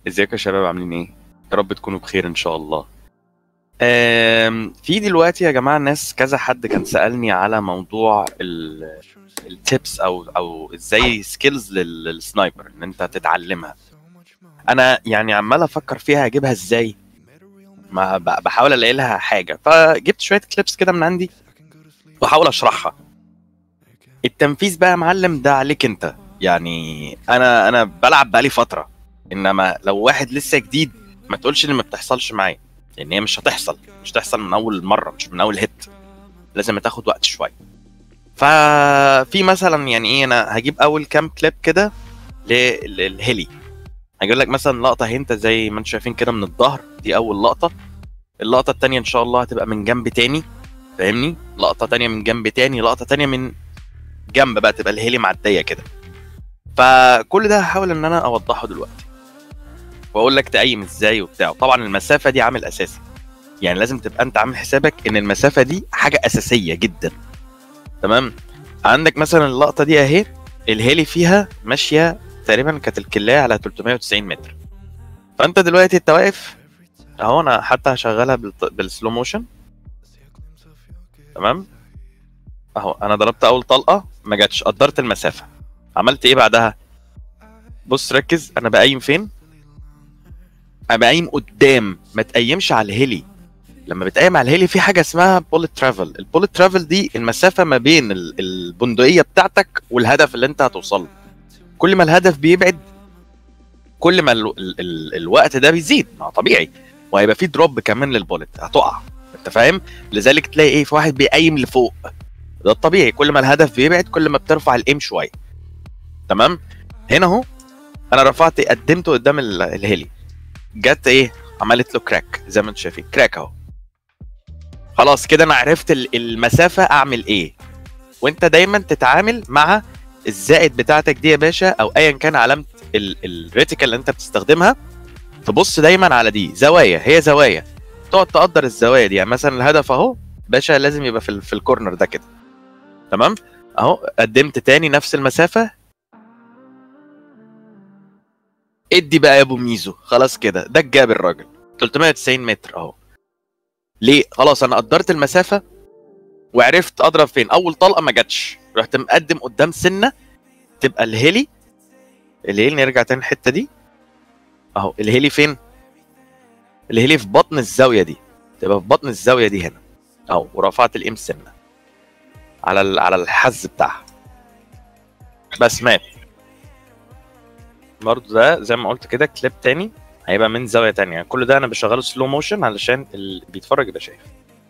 ازيكم يا شباب، عاملين ايه؟ يا رب تكونوا بخير ان شاء الله. في دلوقتي يا جماعه ناس كذا حد كان سألني على موضوع التيبس او ازاي سكيلز للسنايبر ان انت تتعلمها. انا يعني عمال افكر فيها اجيبها ازاي، ما بحاول الاقي لها حاجه، فجبت شويه كليبس كده من عندي واحاول اشرحها. التنفيذ بقى يا معلم ده عليك انت، يعني انا بلعب بقالي فتره، انما لو واحد لسه جديد ما تقولش ان ما بتحصلش معايا، لان هي مش هتحصل من اول مره، مش من اول هيت، لازم تاخد وقت شويه. ففي مثلا يعني ايه، انا هجيب اول كام كليب كده للهيلي. هجيب لك مثلا لقطه انت زي ما انتم شايفين كده من الظهر، دي اول لقطه. اللقطه الثانيه ان شاء الله هتبقى من جنب تاني، فاهمني؟ لقطه تانية من جنب تاني، لقطه تانية من جنب بقى تبقى الهيلي معديه كده. فكل ده هحاول ان انا اوضحه دلوقتي واقول لك تقيم ازاي وبتاع. طبعا المسافه دي عامل اساسي، يعني لازم تبقى انت عامل حسابك ان المسافه دي حاجه اساسيه جدا. تمام؟ عندك مثلا اللقطه دي اهي، الهيلي فيها ماشيه تقريبا كانت الكلايه على 390 متر. فانت دلوقتي انت واقف اهو، انا حتى هشغلها بالسلو موشن. تمام؟ اهو انا ضربت اول طلقه ما جاتش، قدرت المسافه. عملت ايه بعدها؟ بص ركز، انا بقيم فين؟ انا بقيم قدام، ما تقيمش على الهيلي. لما بتقيم على الهيلي في حاجه اسمها بوليت ترافل. البوليت ترافل دي المسافه ما بين البندقيه بتاعتك والهدف اللي انت هتوصل له. كل ما الهدف بيبعد كل ما الوقت ده بيزيد، ما طبيعي، وهيبقى في دروب كمان للبوليت، هتقع. انت فاهم؟ لذلك تلاقي ايه، في واحد بيقيم لفوق، ده الطبيعي، كل ما الهدف بيبعد كل ما بترفع الايم شويه. تمام؟ هنا اهو انا رفعت، قدمته قدام الهيلي، جت ايه، عملت له كراك زي ما انتم شايفين، كراك اهو. خلاص كده انا عرفت المسافه اعمل ايه. وانت دايما تتعامل مع الزائد بتاعتك دي يا باشا، او ايا كان علامه الريتيكال اللي انت بتستخدمها، تبص دايما على دي زوايا، هي زوايا، تقعد تقدر الزوايا دي. يعني مثلا الهدف اهو باشا لازم يبقى في الكورنر ده كده. تمام؟ اهو قدمت تاني نفس المسافه، ادي بقى يا ابو ميزو، خلاص كده ده جاب الراجل 390 متر اهو. ليه؟ خلاص انا قدرت المسافه وعرفت اضرب فين. اول طلقه ما جاتش، رحت مقدم قدام سنه، تبقى الهيلي نرجع تاني الحته دي اهو. الهيلي فين؟ الهيلي في بطن الزاويه دي، تبقى في بطن الزاويه دي هنا اهو. ورفعت الام سنه على الحز بتاعها، بس مات. برضه ده زي ما قلت كده كليب تاني هيبقى من زاويه تانية. يعني كل ده انا بشغله سلو موشن علشان اللي بيتفرج يبقى شايف.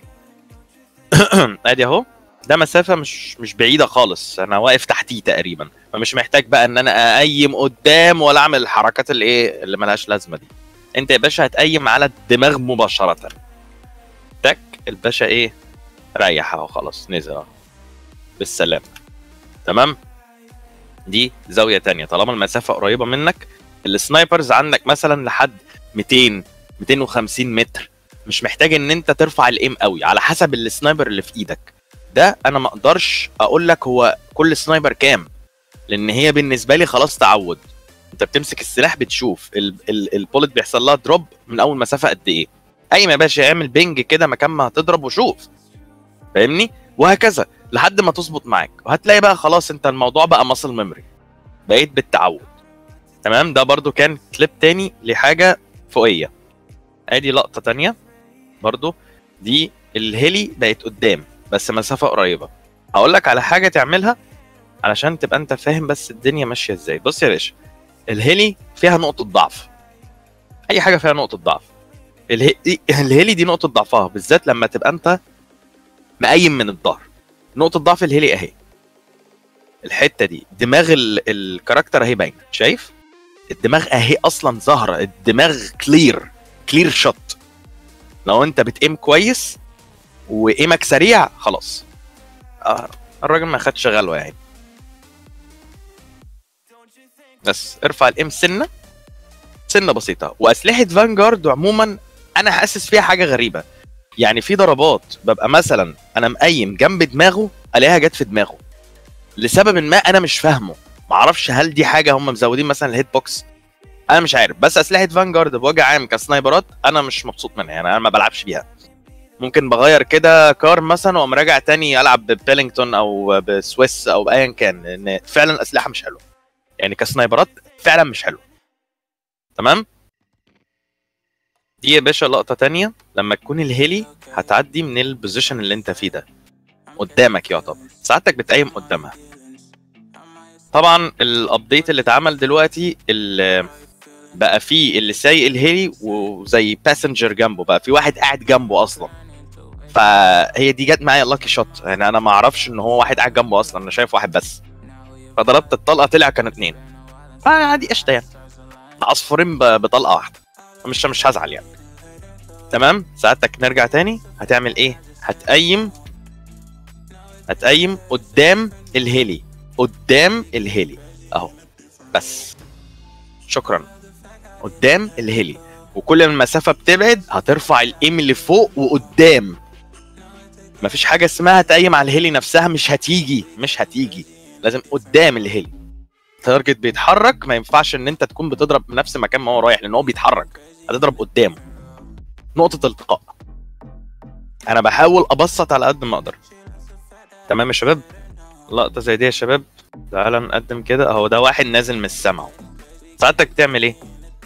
ادي اهو، ده مسافه مش بعيده خالص، انا واقف تحتيه تقريبا، فمش محتاج بقى ان انا اقيم قدام ولا اعمل الحركات اللي ايه اللي ملهاش لازمه دي. انت يا باشا هتقيم على الدماغ مباشره، تك الباشا ايه، ريح اهو، خلاص نزل اهو بالسلامه. تمام؟ دي زاويه تانية طالما المسافه قريبه منك. السنايبرز عندك مثلا لحد 200 250 متر، مش محتاج ان انت ترفع الايم قوي، على حسب السنايبر اللي في ايدك. ده انا ما اقدرش اقول لك هو كل سنايبر كام، لان هي بالنسبه لي خلاص تعود. انت بتمسك السلاح بتشوف البولت بيحصل لها دروب من اول مسافه قد ايه. اي ما باشا اعمل بينج كده مكان ما هتضرب وشوف، فاهمني؟ وهكذا لحد ما تظبط معاك، وهتلاقي بقى خلاص انت الموضوع بقى ماسل ميموري، بقيت بالتعود. تمام؟ ده برضو كان كليب تاني لحاجه فوقيه. ادي لقطه تانية برضو، دي الهيلي بقت قدام بس مسافه قريبه. هقول لك على حاجه تعملها علشان تبقى انت فاهم بس الدنيا ماشيه ازاي. بص يا باشا، الهيلي فيها نقطه ضعف، اي حاجه فيها نقطه ضعف. الهيلي دي نقطه ضعفها بالذات لما تبقى انت مقيم من الظهر. نقطه ضعف الهيلي اهي، الحته دي دماغ الكاركتر اهي باينه، شايف؟ الدماغ اهي اصلا ظاهره، الدماغ كلير شوت. لو انت بتقيم كويس وايمك سريع خلاص، الراجل ما خدش غلوه يعني. بس ارفع الايم سنه بسيطه. واسلحه فانجارد عموما انا حاسس فيها حاجه غريبه، يعني في ضربات ببقى مثلا انا مقيم جنب دماغه الاقيها جت في دماغه لسبب ما انا مش فاهمه. معرفش هل دي حاجه هم مزودين مثلا الهيت بوكس، انا مش عارف، بس اسلحه فانجارد بوجه عام كسنايبرات انا مش مبسوط منها، يعني انا ما بلعبش بيها. ممكن بغير كده كار مثلا واقوم راجع تاني العب ببيلينجتون او بسويس او بايا كان، لان فعلا الاسلحه مش حلوه يعني كسنايبرات، فعلا مش حلوه. تمام. دي يا باشا لقطه تانية لما تكون الهيلي هتعدي من البوزيشن اللي انت فيه ده قدامك، يعتبر ساعتك بتقيم قدامها. طبعا الابديت اللي اتعمل دلوقتي اللي بقى فيه اللي سايق الهيلي وزي باسنجر جنبه، بقى في واحد قاعد جنبه اصلا. فهي دي جت معايا لاكي شوت، يعني انا ما اعرفش ان هو واحد قاعد جنبه اصلا، انا شايف واحد بس. فضربت الطلقه طلع كانوا اتنين، فعادي قشطه يعني، عصفورين بطلقه واحده، مش هزعل يعني. تمام. ساعتك نرجع تاني، هتعمل ايه؟ هتقيم قدام الهيلي، قدام الهيلي اهو، بس شكرا، قدام الهيلي. وكل ما المسافه بتبعد هترفع الايم اللي فوق وقدام. مفيش حاجه اسمها تقيم على الهيلي نفسها، مش هتيجي، لازم قدام الهيلي. التارجت بيتحرك، ما ينفعش ان انت تكون بتضرب بنفس مكان ما هو رايح، لان هو بيتحرك، هتضرب قدامه، نقطه التقاء. انا بحاول ابسط على قد ما اقدر. تمام يا شباب. لقطه زي دي يا شباب، تعالى نقدم كده اهو، ده واحد نازل من السما. ساعتك بتعمل ايه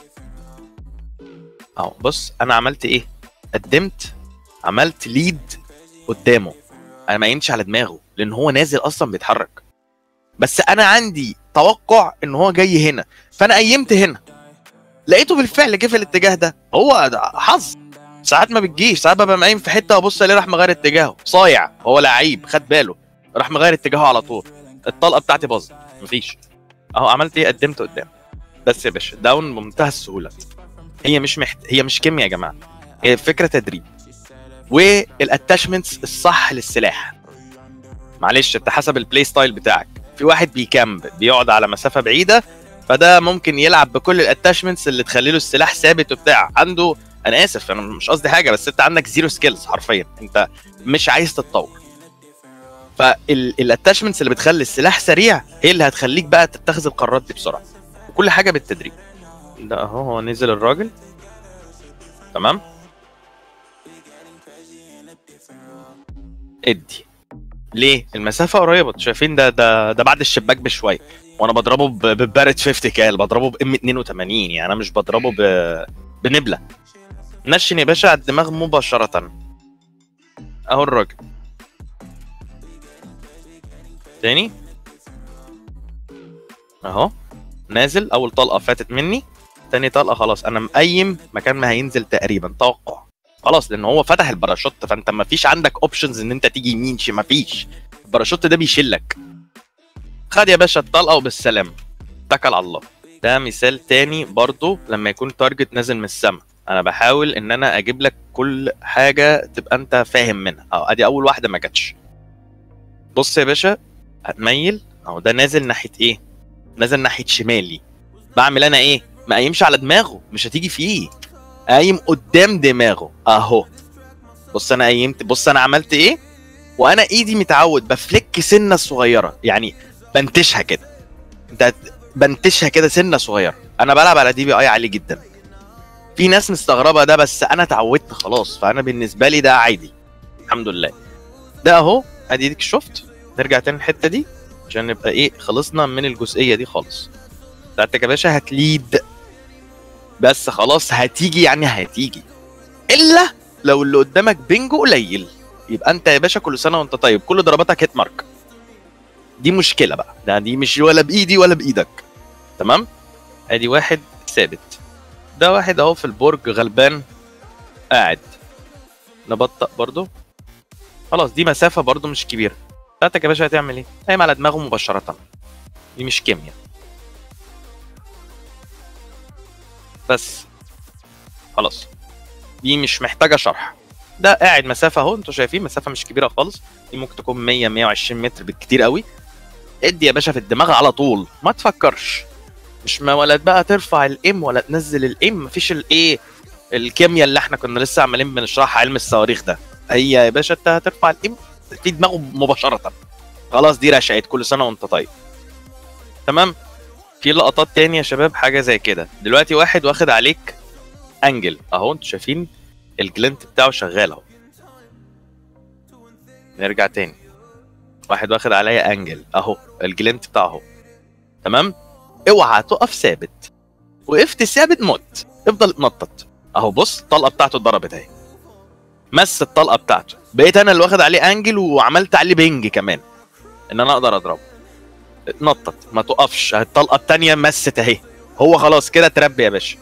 اهو؟ بص انا عملت ايه، قدمت، عملت ليد قدامه، انا ما ينش على دماغه لان هو نازل اصلا بيتحرك، بس انا عندي توقع ان هو جاي هنا، فانا قيمت هنا، لقيته بالفعل جه في الاتجاه ده. هو حظ، ساعات ما بتجيش، ساعات ببقى مقيم في حته وابص الاقيه راح مغير اتجاهه، صايع هو لعيب خد باله، راح مغير اتجاهه على طول، الطلقه بتاعتي باظت. مفيش اهو، عملت ايه؟ قدمت قدام بس يا باشا، داون بمنتهى السهوله. هي مش كيمياء يا جماعه، هي فكره تدريب والاتاشمنتس الصح للسلاح. معلش انت حسب البلاي ستايل بتاعك، في واحد بيكامب بيقعد على مسافه بعيده، فده ممكن يلعب بكل الاتاشمنتس اللي تخلي له السلاح ثابت وبتاع عنده. انا اسف انا مش قصدي حاجه، بس انت عندك زيرو سكيلز حرفيا، انت مش عايز تتطور. فالاتاشمنتس اللي بتخلي السلاح سريع هي اللي هتخليك بقى تتخذ القرارات دي بسرعه، وكل حاجه بالتدريب. ده اهو هو نزل الراجل. تمام. ادي ليه المسافه قريبه، شايفين ده بعد الشباك بشويه، وانا بضربه ببارت 50 كال، بضربه بام 82، يعني انا مش بضربه بنبله. نشن يا باشا على الدماغ مباشره اهو الراجل. تاني اهو نازل، اول طلقه فاتت مني، تاني طلقه خلاص انا مقيم مكان ما هينزل تقريبا، توقع خلاص، لان هو فتح الباراشوت، فانت ما فيش عندك اوبشنز ان انت تيجي يمين ما فيش، الباراشوت ده بيشلك. خد يا باشا الطلقه وبالسلامه، اتكل على الله. ده مثال تاني برضو لما يكون تارجت نازل من السما، انا بحاول ان انا اجيب لك كل حاجه تبقى انت فاهم منها. ادي اول واحده ما جاتش. بص يا باشا، هتميل اهو، ده نازل ناحيه ايه؟ نازل ناحيه شمالي. بعمل انا ايه؟ ما قايمش على دماغه، مش هتيجي فيه، قايم قدام دماغه اهو. بص انا قيمت، بص انا عملت ايه، وانا ايدي متعود بفلك سنه صغيره، يعني بنتشها كده، ده بنتشها كده سنه صغيره. انا بلعب على دي بي اي عالي جدا، في ناس مستغربه ده، بس انا اتعودت خلاص، فانا بالنسبه لي ده عادي الحمد لله. ده اهو ادي ديك شفت. نرجع تاني الحته دي عشان نبقى ايه، خلصنا من الجزئيه دي خالص. بتاعتك يا باشا هتليد بس خلاص، هتيجي يعني هتيجي، الا لو اللي قدامك بينجو قليل، يبقى انت يا باشا كل سنه وانت طيب، كل ضرباتك هيت مارك. دي مشكله بقى، ده دي مش ولا بايدي ولا بايدك. تمام. ادي واحد ثابت، ده واحد اهو في البرج غلبان قاعد. نبطأ برضو خلاص، دي مسافه برضو مش كبيره. بتاعتك يا باشا هتعمل ايه؟ قايم على دماغه مباشره، دي مش كيمياء بس خلاص، دي مش محتاجه شرح. ده قاعد مسافه اهو، انتوا شايفين مسافه مش كبيره خالص، دي ممكن تكون 100 120 متر بالكتير قوي. ادي يا باشا في الدماغ على طول، ما تفكرش، مش ما ولا بقى ترفع الام ولا تنزل الام، مفيش الايه الكيمياء اللي احنا كنا لسه عمالين بنشرحها، علم الصواريخ ده. هي يا باشا انت هترفع الام في دماغه مباشره، خلاص دي رشقت، كل سنه وانت طيب. تمام. في لقطات تانية يا شباب حاجه زي كده. دلوقتي واحد واخد عليك انجل اهو، انتوا شايفين الجلنت بتاعه شغال اهو. نرجع تاني، واحد واخد عليا انجل اهو، الجلنت بتاعه اهو. تمام، اوعى تقف ثابت. وقفت ثابت مت، افضل اتنطط اهو. بص الطلقه بتاعته اتضربت اهي، مس الطلقه بتاعته، بقيت انا اللي واخد عليه انجل وعملت عليه بينج كمان ان انا اقدر اضربه. اتنطط ما تقفش، الطلقه الثانيه مست اهي. هو خلاص كده تربي يا باشا.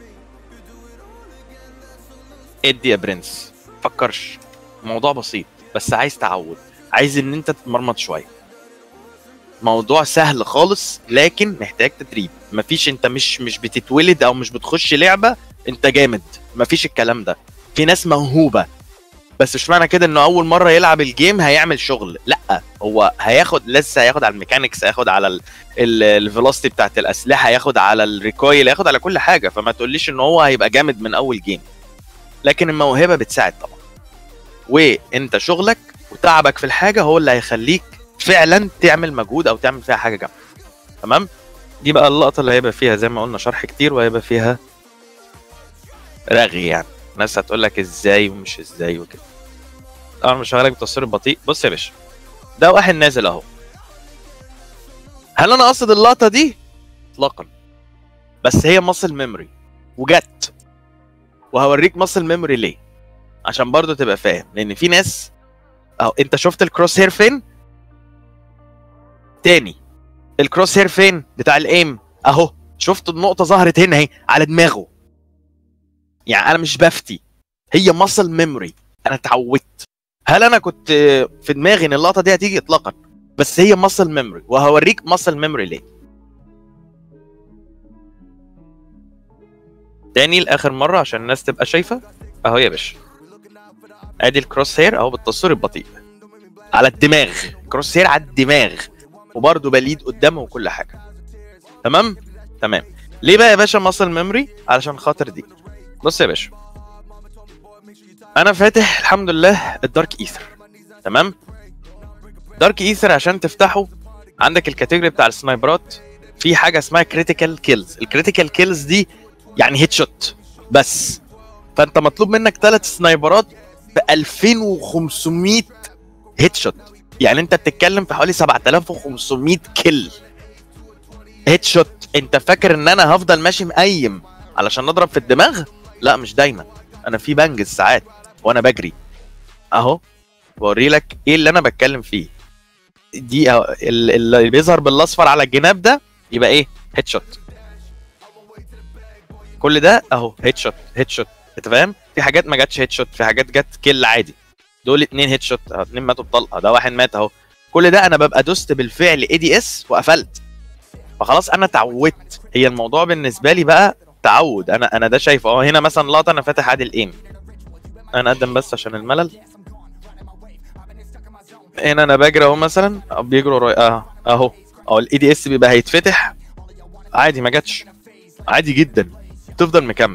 ادي يا برنس، فكرش، الموضوع بسيط بس عايز تعود، عايز ان انت تتمرمط شويه. موضوع سهل خالص لكن محتاج تدريب. مفيش، انت مش بتتولد او مش بتخش لعبه انت جامد، مفيش الكلام ده. في ناس موهوبه بس مش معنى كده انه اول مره يلعب الجيم هيعمل شغل، لا، هو هياخد لسه، هياخد على الميكانكس، هياخد على الفيلوسيتي بتاعت الاسلحه، هياخد على الريكويل، هياخد على كل حاجه. فما تقوليش ان هو هيبقى جامد من اول جيم، لكن الموهبه بتساعد طبعا. وانت شغلك وتعبك في الحاجه هو اللي هيخليك فعلا تعمل مجهود او تعمل فيها حاجه جامده. تمام، دي بقى اللقطه اللي هيبقى فيها زي ما قلنا شرح كتير وهيبقى فيها رغي، يعني ناس هتقول لك ازاي ومش ازاي وكده. انا مش هغيرك بالتصوير البطيء. بص يا باشا، ده واحد نازل اهو. هل انا قصد اللقطه دي؟ اطلاقا، بس هي ماسل ميموري وجت، وهوريك ماسل ميموري ليه عشان برضو تبقى فاهم. لان في ناس اهو، انت شفت الكروس هير فين؟ تاني، الكروس هير فين بتاع الايم اهو، شفت النقطه ظهرت هنا اهي على دماغه. يعني انا مش بفتي، هي ماسل ميموري، انا اتعودت. هل انا كنت في دماغي ان اللقطه دي هتيجي؟ اطلاقا، بس هي ماسل ميموري، وهوريك ماسل ميموري ليه. تاني لاخر مره عشان الناس تبقى شايفه اهو يا باشا. ادي الكروس هير اهو بالتصوير البطيء على الدماغ، كروس هير على الدماغ، وبرده بليد قدامه وكل حاجه. تمام تمام. ليه بقى يا باشا ماسل ميموري؟ علشان خاطر دي. بص يا باشا، انا فاتح الحمد لله الدارك ايثر. تمام، دارك ايثر عشان تفتحه عندك الكاتيجوري بتاع السنايبرات، في حاجه اسمها كريتيكال كيلز. الكريتيكال كيلز دي يعني هيد شوت بس، فانت مطلوب منك 3 سنايبرات ب 2500 هيد شوت. يعني انت بتتكلم في حوالي 7500 كيل هيد شوت. انت فاكر ان انا هفضل ماشي مقيم علشان نضرب في الدماغ؟ لا، مش دايما، انا في بنجز ساعات وانا بجري اهو. بوري لك ايه اللي انا بتكلم فيه. دي اللي بيظهر بالاصفر على الجناب ده يبقى ايه؟ هيد شوت. كل ده اهو هيد شوت هيد شوت، انت فاهم؟ في حاجات ما جاتش هيد شوت، في حاجات جت كيل عادي. دول 2 هيد شوت، 2 ماتوا بطلقه، ده واحد مات اهو. كل ده انا ببقى دوست بالفعل اي دي اس وقفلت، فخلاص انا اتعودت. هي الموضوع بالنسبه لي بقى تعود. انا ده شايفه اهو. هنا مثلا لقطه انا فاتح عادل ايم، انا اقدم بس عشان الملل. هنا انا بجري اهو، مثلا بيجروا ورايا اهو الاي دي اس بيبقى هيتفتح عادي، ما جاتش عادي جدا، تفضل مكمل.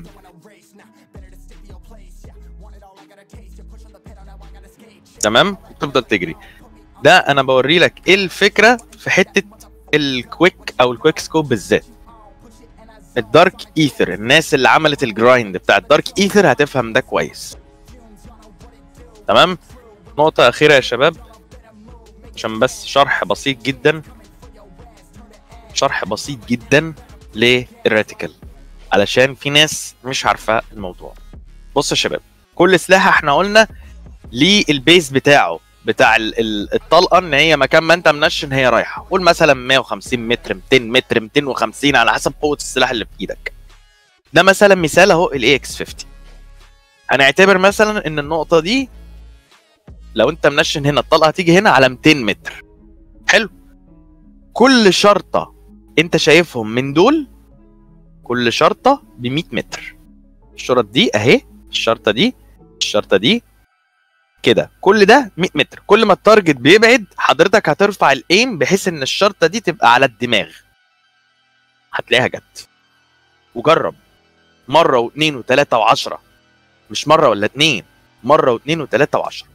تمام، تفضل تجري. ده انا بوري لك ايه الفكره في حته الكويك او الكويك سكوب بالذات. الدارك ايثر، الناس اللي عملت الجرايند بتاع الدارك ايثر هتفهم ده كويس. تمام، نقطه اخيره يا شباب عشان بس شرح بسيط جدا، شرح بسيط جدا للراتيكال علشان في ناس مش عارفه الموضوع. بص يا شباب، كل سلاح احنا قلنا ليه البيس بتاعه، بتاع الطلقه، ان هي مكان ما انت منشن هي رايحه. قول مثلا 150 متر، 200 متر، 250 على حسب قوه السلاح اللي في ايدك. ده مثلا مثال اهو الاي اكس 50. هنعتبر مثلا ان النقطه دي لو انت منشن هنا الطلقه هتيجي هنا على 200 متر. حلو، كل شرطه انت شايفهم من دول، كل شرطه ب 100 متر. الشرط دي اهي، الشرطه دي، الشرطه دي كده، كل ده 100 متر. كل ما التارجت بيبعد حضرتك هترفع الايم بحيث ان الشرطه دي تبقى على الدماغ، هتلاقيها جت. وجرب مره واثنين وثلاثه وعشرة، مش مره ولا اتنين، مره واثنين وثلاثه وعشرة.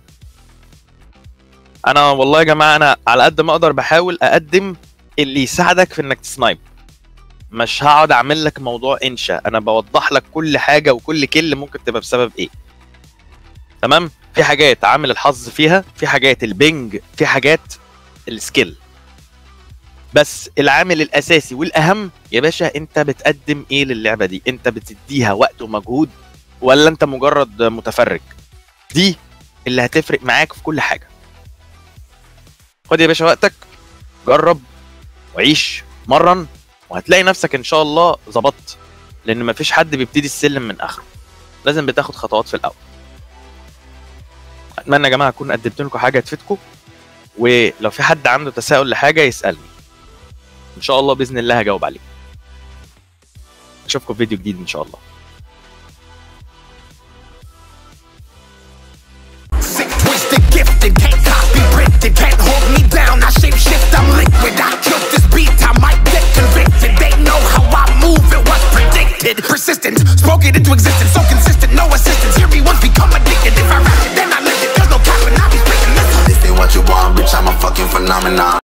انا والله يا جماعه انا على قد ما اقدر بحاول اقدم اللي يساعدك في انك تسنايب. مش هقعد اعمل لك موضوع انشاء، انا بوضح لك كل حاجه وكل كل ممكن تبقى بسبب ايه. تمام؟ في حاجات عامل الحظ فيها، في حاجات البنج، في حاجات السكيل، بس العامل الاساسي والاهم يا باشا انت بتقدم ايه للعبه دي، انت بتديها وقت ومجهود ولا انت مجرد متفرج. دي اللي هتفرق معاك في كل حاجه. خد يا باشا وقتك، جرب وعيش، مرن، وهتلاقي نفسك ان شاء الله ظبطت، لان مفيش حد بيبتدي السلم من اخره، لازم بتاخد خطوات في الاول. اتمنى يا جماعه اكون قدمت لكم حاجه تفيدكم، ولو في حد عنده تساؤل لحاجه يسالني، ان شاء الله باذن الله هجاوب عليه. اشوفكم في فيديو جديد ان شاء الله. Gifted, can't copy, printed, can't hold me down. I shape shift, I'm liquid. I killed this beat, I might get convicted. They know how I move, it was predicted. Persistent, spoke it into existence, so consistent, no assistance.